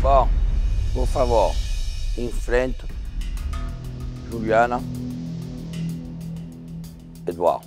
Bom, por favor, em frente, Juliana, Eduardo.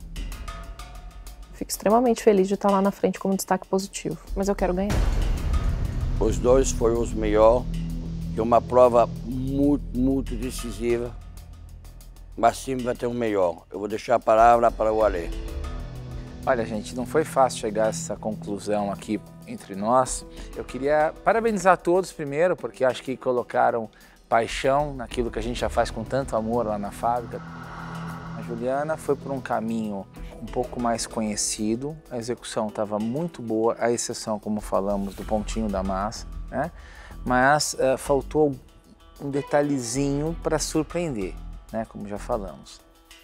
Fico extremamente feliz de estar lá na frente como destaque positivo, mas eu quero ganhar. Os dois foram os melhores, que é uma prova muito decisiva, mas sempre vai ter um melhor. Eu vou deixar a palavra para o Ale. Olha, gente, não foi fácil chegar a essa conclusão aqui entre nós. Eu queria parabenizar todos primeiro, porque acho que colocaram paixão naquilo que a gente já faz com tanto amor lá na fábrica. A Juliana foi por um caminho um pouco mais conhecido, a execução estava muito boa, à exceção, como falamos, do pontinho da massa, né? Mas faltou um detalhezinho para surpreender, né? Como já falamos.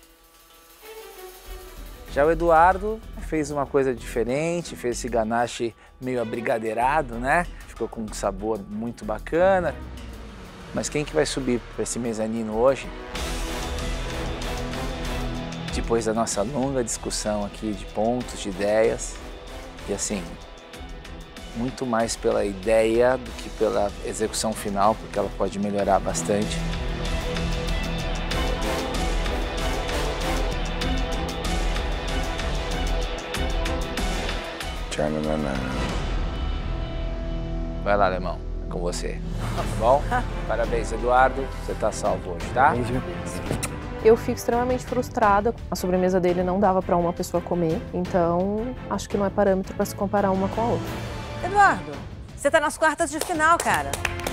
Já o Eduardo fez uma coisa diferente, fez esse ganache meio abrigadeirado, né? Ficou com um sabor muito bacana. Mas quem que vai subir para esse mezanino hoje? Depois da nossa longa discussão aqui de pontos, de ideias, e assim, muito mais pela ideia do que pela execução final, porque ela pode melhorar bastante. Vai lá, Alemão, é com você. Tá bom? Parabéns, Eduardo, você tá salvo hoje, tá? Eu fico extremamente frustrada. A sobremesa dele não dava para uma pessoa comer, então acho que não é parâmetro para se comparar uma com a outra. Eduardo, você tá nas quartas de final, cara.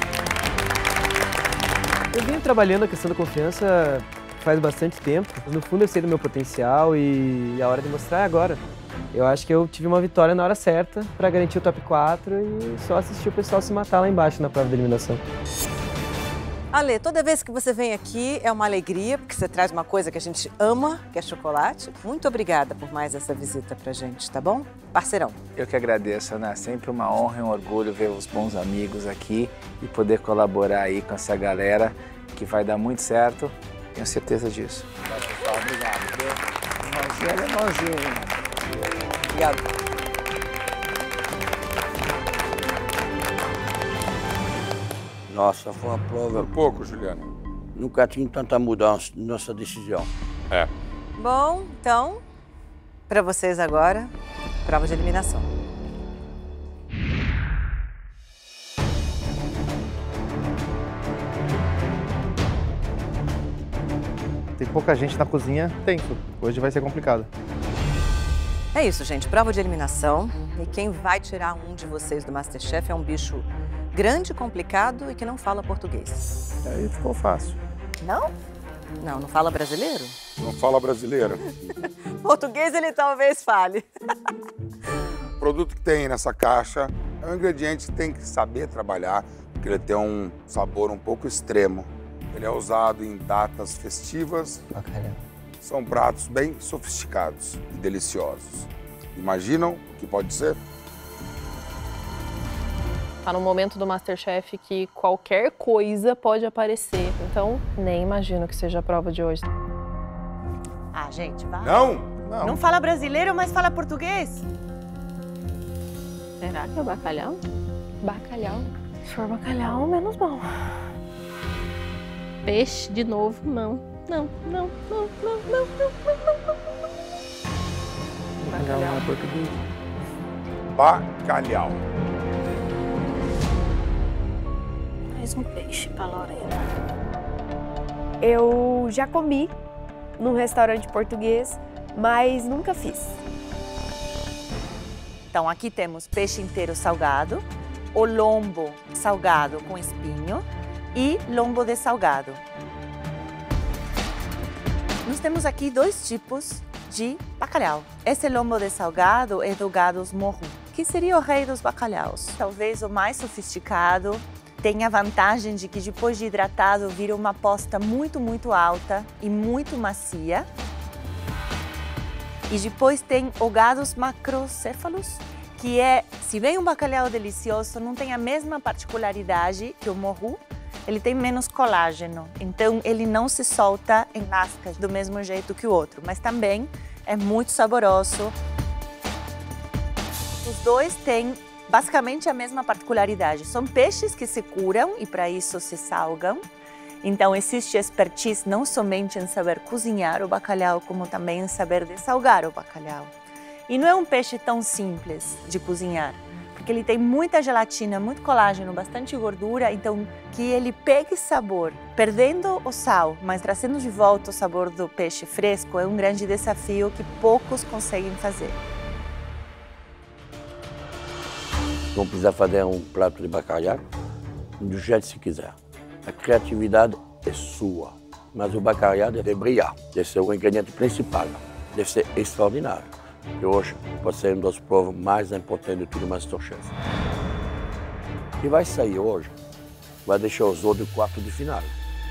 Eu venho trabalhando a questão da confiança faz bastante tempo. No fundo eu sei do meu potencial e a hora de mostrar é agora. Eu acho que eu tive uma vitória na hora certa para garantir o top 4 e só assistir o pessoal se matar lá embaixo na prova de eliminação. Ale, toda vez que você vem aqui é uma alegria, porque você traz uma coisa que a gente ama, que é chocolate. Muito obrigada por mais essa visita pra gente, tá bom? Parceirão. Eu que agradeço, né? Sempre uma honra e um orgulho ver os bons amigos aqui e poder colaborar aí com essa galera que vai dar muito certo. Tenho certeza disso. Pessoal, obrigado. Irmãozinho. Obrigado. Nossa, foi uma prova... Por pouco, Juliana. Nunca tinha tanta mudança na nossa decisão. É. Bom, então, pra vocês agora, prova de eliminação. Tem pouca gente na cozinha, tenso. Hoje vai ser complicado. É isso, gente. Prova de eliminação. E quem vai tirar um de vocês do MasterChef é um bicho grande, complicado e que não fala português. Aí ficou fácil. Não? Não, não fala brasileiro? Não fala brasileira. Português ele talvez fale. O produto que tem nessa caixa é um ingrediente que tem que saber trabalhar, porque ele tem um sabor um pouco extremo. Ele é usado em datas festivas. Bacalhau. São pratos bem sofisticados e deliciosos. Imaginam o que pode ser? Tá no momento do MasterChef que qualquer coisa pode aparecer, então nem imagino que seja a prova de hoje. Ah, gente, vai. Não! Não fala brasileiro, mas fala português. Será que é bacalhau? Bacalhau. Se for bacalhau, menos mal. Peixe, de novo, não. Não. Bacalhau não é português. Bacalhau. Mais um peixe pra Lorena. Eu já comi num restaurante português, mas nunca fiz. Então, aqui temos peixe inteiro salgado, o lombo salgado com espinho e lombo de salgado. Nós temos aqui dois tipos de bacalhau. Esse lombo de salgado é do gado morro, que seria o rei dos bacalhaus. Talvez o mais sofisticado, tem a vantagem de que depois de hidratado vira uma posta muito alta e muito macia. E depois tem o gados macrocéfalos, que é, se bem um bacalhau delicioso, não tem a mesma particularidade que o morro, ele tem menos colágeno, então ele não se solta em lascas do mesmo jeito que o outro, mas também é muito saboroso. Os dois têm basicamente a mesma particularidade. São peixes que se curam e para isso se salgam. Então existe expertise não somente em saber cozinhar o bacalhau, como também em saber dessalgar o bacalhau. E não é um peixe tão simples de cozinhar, porque ele tem muita gelatina, muito colágeno, bastante gordura, então que ele pegue sabor, perdendo o sal, mas trazendo de volta o sabor do peixe fresco, é um grande desafio que poucos conseguem fazer. Vão precisar fazer um prato de bacalhau do jeito que se quiser. A criatividade é sua, mas o bacalhau deve brilhar, deve ser o ingrediente principal, deve ser extraordinário. E hoje pode ser uma das provas mais importantes de tudo MasterChef. E vai sair hoje, vai deixar os outros do quarto de final.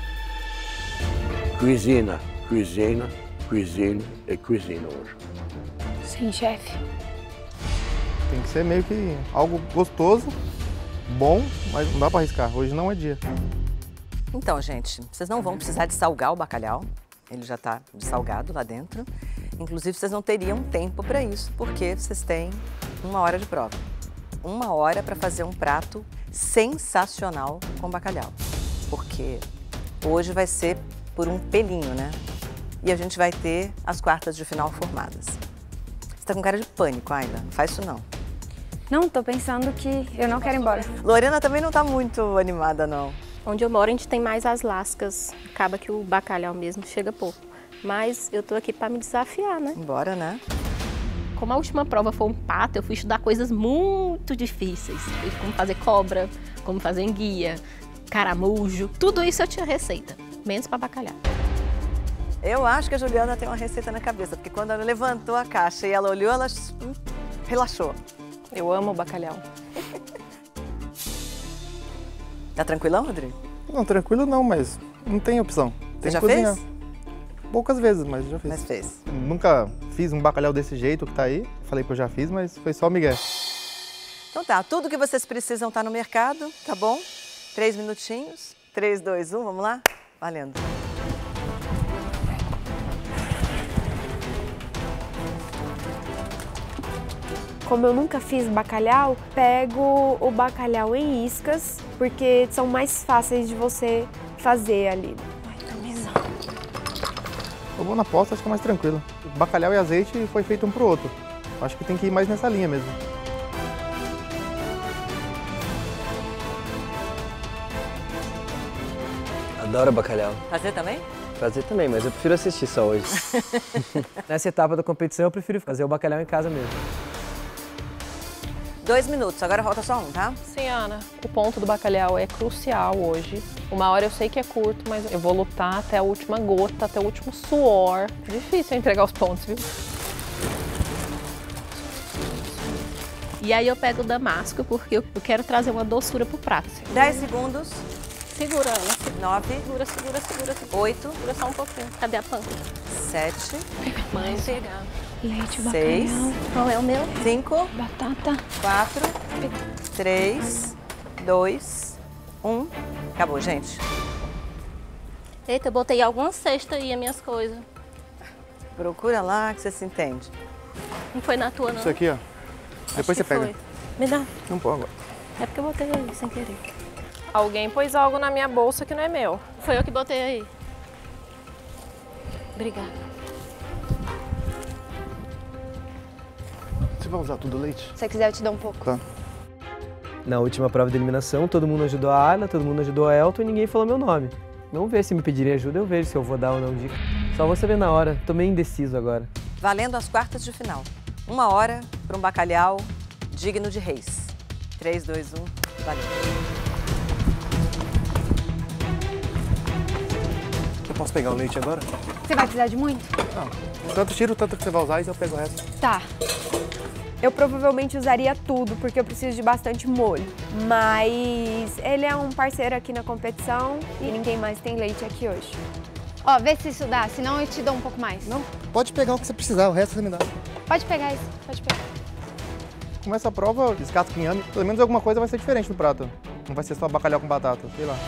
Cuisina, cuisina, cuisina e cuisina hoje. Sim, chefe. Tem que ser meio que algo gostoso, bom, mas não dá para arriscar. Hoje não é dia. Então, gente, vocês não vão precisar de salgar o bacalhau. Ele já está salgado lá dentro. Inclusive, vocês não teriam tempo para isso, porque vocês têm 1 hora de prova. 1 hora para fazer um prato sensacional com bacalhau. Porque hoje vai ser por um pelinho, né? E a gente vai ter as quartas de final formadas. Você tá com cara de pânico, Ayla. Não faz isso não. Não, tô pensando que eu não quero ir embora. Lorena também não tá muito animada, não. Onde eu moro, a gente tem mais as lascas. Acaba que o bacalhau mesmo chega pouco. Mas eu tô aqui para me desafiar, né? Bora, né? Como a última prova foi um pato, eu fui estudar coisas muito difíceis. Como fazer cobra, como fazer enguia, caramujo. Tudo isso eu tinha receita, menos para bacalhau. Eu acho que a Juliana tem uma receita na cabeça, porque quando ela levantou a caixa e ela olhou, ela relaxou. Eu amo o bacalhau. Tá tranquilão, Rodrigo? Não, tranquilo não, mas não tem opção. Tem Você já que cozinhar. fez? Poucas vezes, mas já fiz. Mas fez. Nunca fiz um bacalhau desse jeito que tá aí. Falei que eu já fiz, mas foi só migué. Então tá, tudo que vocês precisam tá no mercado, tá bom? 3 minutinhos. 3, 2, 1, vamos lá? Valendo. Como eu nunca fiz bacalhau, pego o bacalhau em iscas, porque são mais fáceis de você fazer ali. Eu vou na aposta, acho que é mais tranquilo. O bacalhau e azeite foi feito um pro outro. Acho que tem que ir mais nessa linha mesmo. Adoro bacalhau. Fazer também? Fazer também, mas eu prefiro assistir só hoje. Nessa etapa da competição, eu prefiro fazer o bacalhau em casa mesmo. 2 minutos, agora falta só 1, tá? Sim, Ana. O ponto do bacalhau é crucial hoje. 1 hora eu sei que é curto, mas eu vou lutar até a última gota, até o último suor. Difícil entregar os pontos, viu? E aí eu pego o damasco, porque eu quero trazer uma doçura pro prato. 10 segundos. Segura, Ana. 9. Segura, segura, segura. 8. Segura só um pouquinho. Cadê a panca? 7. Mãe, pegar. Leite, bacalhau. 6. Qual é o meu? 5. Batata. 4. 3. 2. 1. Acabou, gente. Eita, eu botei alguma cesta aí as minhas coisas. Procura lá que você se entende. Não foi na tua, não? Isso aqui, ó. Depois você pega. Foi. Me dá. Não pode agora. É porque eu botei aí, sem querer. Alguém pôs algo na minha bolsa que não é meu. Foi eu que botei aí. Obrigada. Você vai usar tudo o leite? Se você quiser, eu te dou um pouco. Tá. Na última prova de eliminação, todo mundo ajudou a Ayla, todo mundo ajudou a Elton e ninguém falou meu nome. Vamos ver, se me pedirem ajuda, eu vejo se eu vou dar ou não dica. Só vou saber na hora. Tô meio indeciso agora. Valendo as quartas de final. 1 hora para um bacalhau digno de reis. 3, 2, 1, valeu. Eu posso pegar o leite agora? Você vai precisar de muito? Não. Tanto tiro, tanto que você vai usar e eu pego o resto. Tá. Eu provavelmente usaria tudo, porque eu preciso de bastante molho. Mas ele é um parceiro aqui na competição e ninguém mais tem leite aqui hoje. Ó, vê se isso dá, senão eu te dou um pouco mais. Não, pode pegar o que você precisar, o resto você me dá. Pode pegar isso, pode pegar. Começa a prova, descasca o inhame, pelo menos alguma coisa vai ser diferente no prato. Não vai ser só bacalhau com batata, sei lá.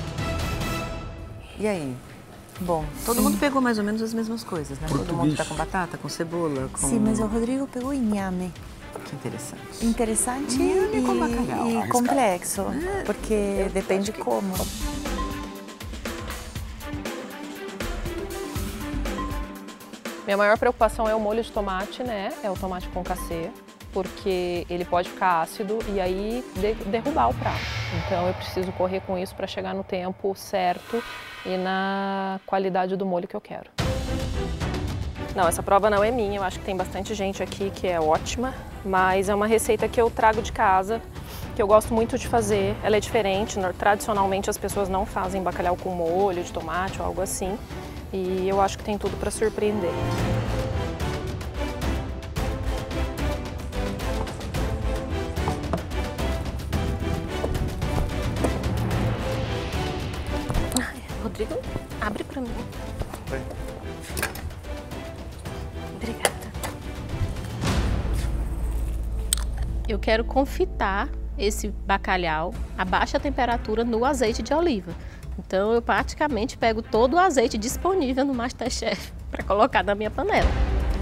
E aí? Bom, todo mundo pegou mais ou menos as mesmas coisas, né? Todo mundo tá com batata, com cebola, com... Sim, mas o Rodrigo pegou inhame, Que interessante. Interessante com bacalhau. e complexo, porque depende como. Minha maior preocupação é o molho de tomate, né? É o tomate concassê, porque ele pode ficar ácido e aí derrubar o prato. Então eu preciso correr com isso para chegar no tempo certo e na qualidade do molho que eu quero. Não, essa prova não é minha, eu acho que tem bastante gente aqui que é ótima, mas é uma receita que eu trago de casa, que eu gosto muito de fazer. Ela é diferente, tradicionalmente as pessoas não fazem bacalhau com molho de tomate ou algo assim, e eu acho que tem tudo para surpreender. Rodrigo, abre pra mim. Oi. Obrigada. Eu quero confitar esse bacalhau a baixa temperatura no azeite de oliva. Então eu praticamente pego todo o azeite disponível no MasterChef para colocar na minha panela.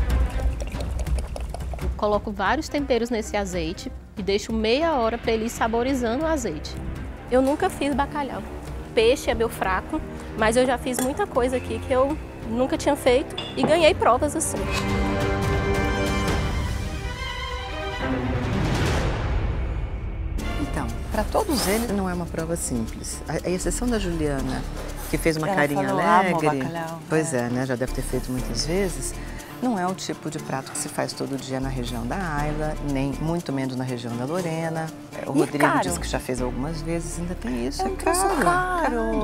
Eu coloco vários temperos nesse azeite e deixo meia hora para ele ir saborizando o azeite. Eu nunca fiz bacalhau. Peixe é meu fraco, mas eu já fiz muita coisa aqui que eu nunca tinha feito e ganhei provas assim. Então, para todos eles não é uma prova simples. A exceção da Juliana, que fez uma Ela carinha falou, alegre. amo bacalhau. Pois é, né? Já deve ter feito muitas vezes. Não é o tipo de prato que se faz todo dia na região da Ayla, nem muito menos na região da Lorena. O Rodrigo disse que já fez algumas vezes, ainda tem isso. É caro.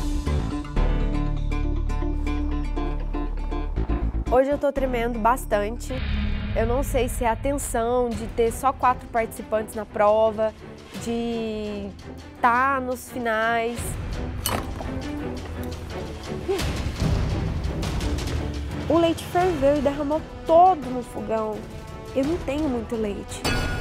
Hoje eu tô tremendo bastante. Eu não sei se é a tensão de ter só 4 participantes na prova, de estar nos finais. O leite ferveu e derramou todo no fogão. Eu não tenho muito leite.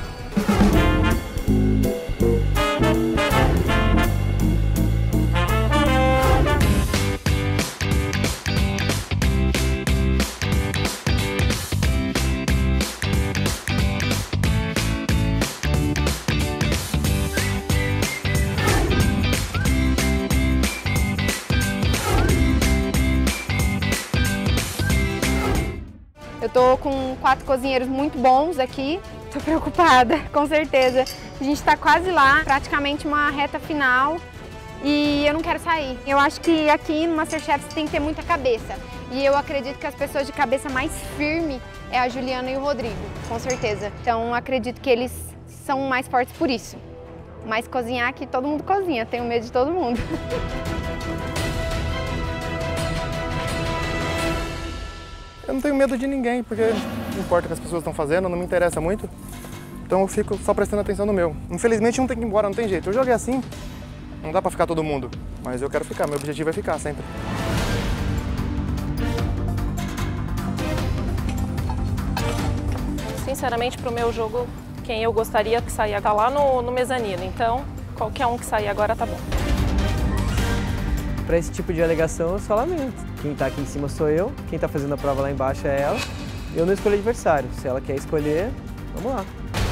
Eu tô com 4 cozinheiros muito bons aqui. Tô preocupada, com certeza. A gente tá quase lá, praticamente uma reta final. E eu não quero sair. Eu acho que aqui no MasterChef você tem que ter muita cabeça. E eu acredito que as pessoas de cabeça mais firme é a Juliana e o Rodrigo, com certeza. Então acredito que eles são mais fortes por isso. Mas cozinhar aqui todo mundo cozinha, tenho medo de todo mundo. Eu não tenho medo de ninguém, porque não importa o que as pessoas estão fazendo, não me interessa muito. Então eu fico só prestando atenção no meu. Infelizmente um tem que ir embora, não tem jeito. Eu joguei assim, não dá pra ficar todo mundo. Mas eu quero ficar, meu objetivo é ficar sempre. Sinceramente, pro meu jogo, quem eu gostaria que saia tá lá no mezanino. Então, qualquer um que sair agora tá bom. Para esse tipo de alegação, eu só lamento. Quem está aqui em cima sou eu, quem está fazendo a prova lá embaixo é ela. Eu não escolhi adversário. Se ela quer escolher, vamos lá.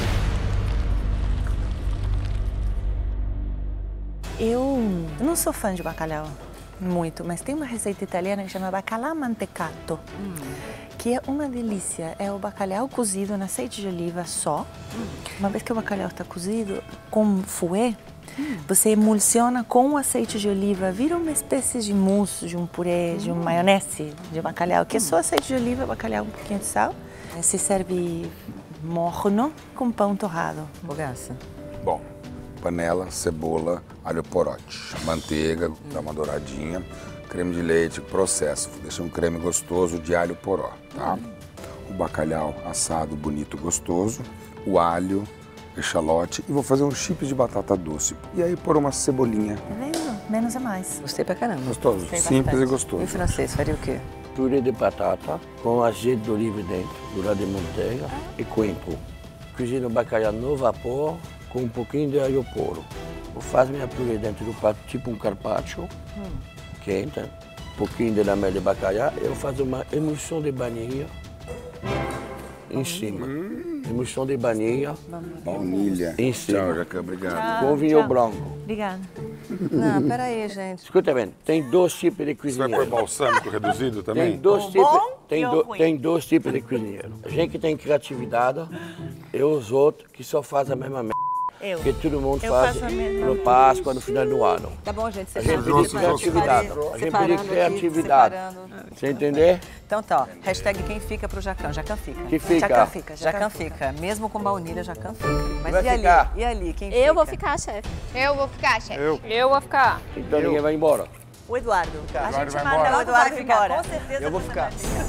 Eu não sou fã de bacalhau, muito, mas tem uma receita italiana que chama bacalhau mantecato, que é uma delícia. É o bacalhau cozido no azeite de oliva só. Uma vez que o bacalhau está cozido, com fouet, você emulsiona com o azeite de oliva, vira uma espécie de mousse, de um purê, de uma maionese de bacalhau, que é só azeite de oliva, bacalhau, um pouquinho de sal. Se serve morno com pão torrado. Bogaça. Bom, panela, cebola, alho porote, manteiga, dá uma douradinha, creme de leite, processo. Deixa um creme gostoso de alho poró, tá? O bacalhau assado, bonito, gostoso, o alho, echalote e vou fazer um chips de batata doce. E aí pôr uma cebolinha. Tá vendo? Menos é mais. Gostei pra caramba. Gostoso, Gostei simples bastante. e gostoso. E o francês faria o quê? Purê de batata com azeite de oliva dentro, dourado de manteiga e coentro. Cozinho o bacalhau no vapor com um pouquinho de alho porro. Eu faço minha purê dentro do prato, tipo um carpaccio, quente, um pouquinho de lamela de bacalhau. Eu faço uma emulsão de baunilha em cima. Emulsão de baunilha. Baunilha. Em cima. Tchau, Jacan, obrigado. Com vinho branco. Obrigada. Não, peraí, gente. Escuta bem, tem 2 tipos de Você cozinheiro. vai pôr balsâmico reduzido também? Tem 2 tipos, bom e o ruim. tem 2 tipos de cozinheiro. A gente que tem criatividade e os outros que só fazem a mesma merda. Eu. Que todo mundo Eu faz faço a mesma no Páscoa, no final do ano. Tá bom, gente. A gente pediu criatividade. A gente pediu criatividade. Você entender? Então tá, ó. Hashtag quem fica pro Jacan. Jacan fica. Que fica. Jacan fica. Jacan fica. Mesmo com baunilha, Jacan fica. Mas Vai e ali? ficar. E ali? Quem fica? Eu vou ficar, chefe. Eu vou ficar, chefe. Eu vou ficar. Então ninguém vai embora. O Eduardo. A Eduardo gente vai manda embora. o Eduardo vai ficar, embora. com certeza. Eu vou você ficar. vai ficar.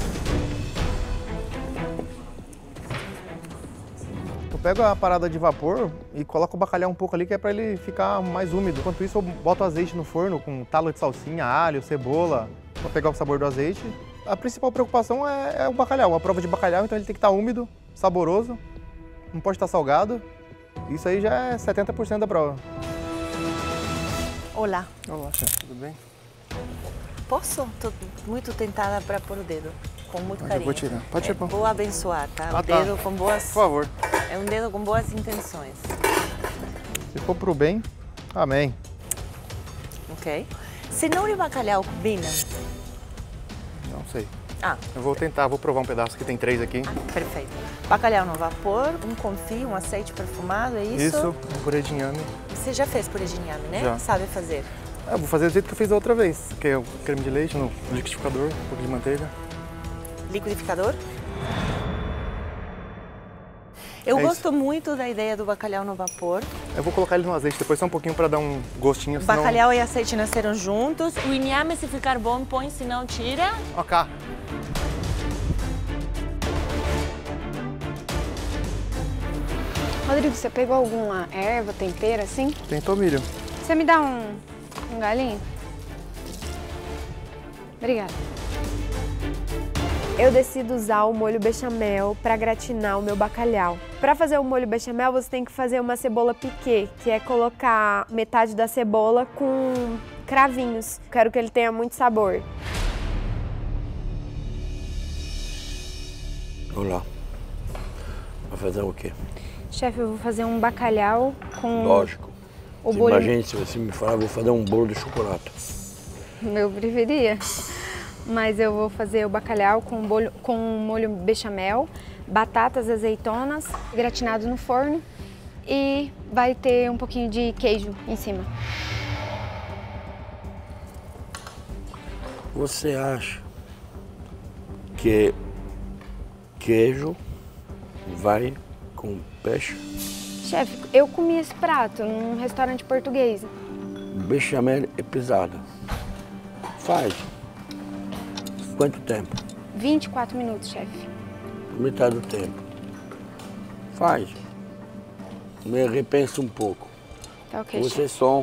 Eu pego a parada de vapor e coloco o bacalhau um pouco ali, que é para ele ficar mais úmido. Enquanto isso, eu boto o azeite no forno com talo de salsinha, alho, cebola, para pegar o sabor do azeite. A principal preocupação é o bacalhau, a prova de bacalhau, então ele tem que estar úmido, saboroso, não pode estar salgado. Isso aí já é 70% da prova. Olá. Olá, chefe, tudo bem? Posso? Tô muito tentada para pôr o dedo. Com muito Mas carinho. eu vou tirar. Pode tirar. Vou abençoar, tá? Ah, O dedo tá. com boas... Por favor. É um dedo com boas intenções. Se for pro bem, amém. Ok? Cenoura e bacalhau combinam? Não sei. Ah. Eu vou tentar, vou provar um pedaço, que tem 3 aqui. Perfeito. Bacalhau no vapor, um confit, um azeite perfumado, é isso? Isso, um purê de inhame. Você já fez purê de inhame, né? Já. Sabe fazer. Eu vou fazer do jeito que eu fiz da outra vez, que é o creme de leite no liquidificador, um pouco de manteiga. Liquidificador? Eu É gosto muito da ideia do bacalhau no vapor. Eu vou colocar ele no azeite depois só um pouquinho para dar um gostinho, senão... Bacalhau e azeite nasceram juntos. O inhame, se ficar bom, põe, se não, tira. Ok. Rodrigo, você pegou alguma erva, tempero assim? Tem tomilho. Você me dá um galinho? Obrigada. Eu decido usar o molho bechamel para gratinar o meu bacalhau. Para fazer o molho bechamel, você tem que fazer uma cebola piquê, que é colocar metade da cebola com cravinhos. Quero que ele tenha muito sabor. Vamos lá. Vai fazer o quê? Chefe, eu vou fazer um bacalhau com... Lógico. O Você bolo... imagina, se você me falar, eu vou fazer um bolo de chocolate. Eu preferia. Mas eu vou fazer o bacalhau com molho bechamel, batatas, azeitonas, gratinado no forno e vai ter um pouquinho de queijo em cima. Você acha que queijo vai com peixe? Chefe, eu comi esse prato num restaurante português. Bechamel é pesado. Faz. Quanto tempo? 24 minutos, chefe. Metade do tempo. Faz. Me repensa um pouco. Tá ok, Você chefe. só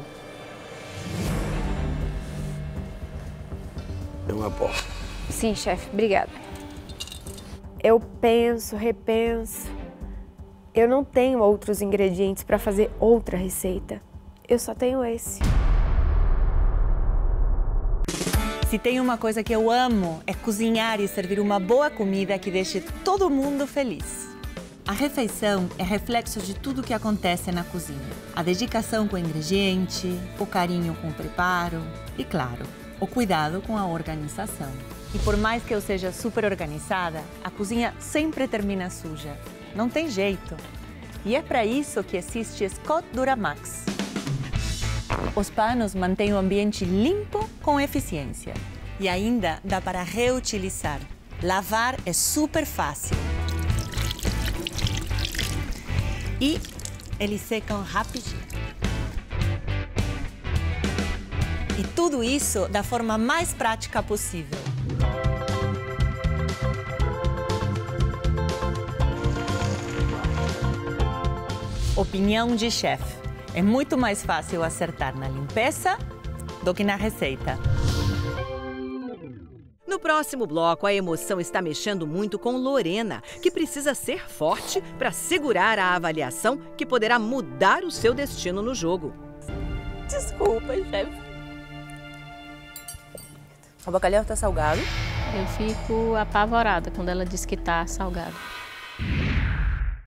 é uma porta. Sim, chefe, obrigada. Eu penso, repenso. Eu não tenho outros ingredientes para fazer outra receita. Eu só tenho esse. Se tem uma coisa que eu amo, é cozinhar e servir uma boa comida que deixe todo mundo feliz. A refeição é reflexo de tudo que acontece na cozinha. A dedicação com o ingrediente, o carinho com o preparo e, claro, o cuidado com a organização. E por mais que eu seja super organizada, a cozinha sempre termina suja. Não tem jeito. E é para isso que existe Scott Duramax. Os panos mantêm o ambiente limpo com eficiência. E ainda dá para reutilizar. Lavar é super fácil. E eles secam rapidinho. E tudo isso da forma mais prática possível. Opinião de chefe. É muito mais fácil acertar na limpeza do que na receita. No próximo bloco, a emoção está mexendo muito com Lorena, que precisa ser forte para segurar a avaliação que poderá mudar o seu destino no jogo. Desculpa, chefe. O bacalhau está salgado? Eu fico apavorada quando ela diz que tá salgado.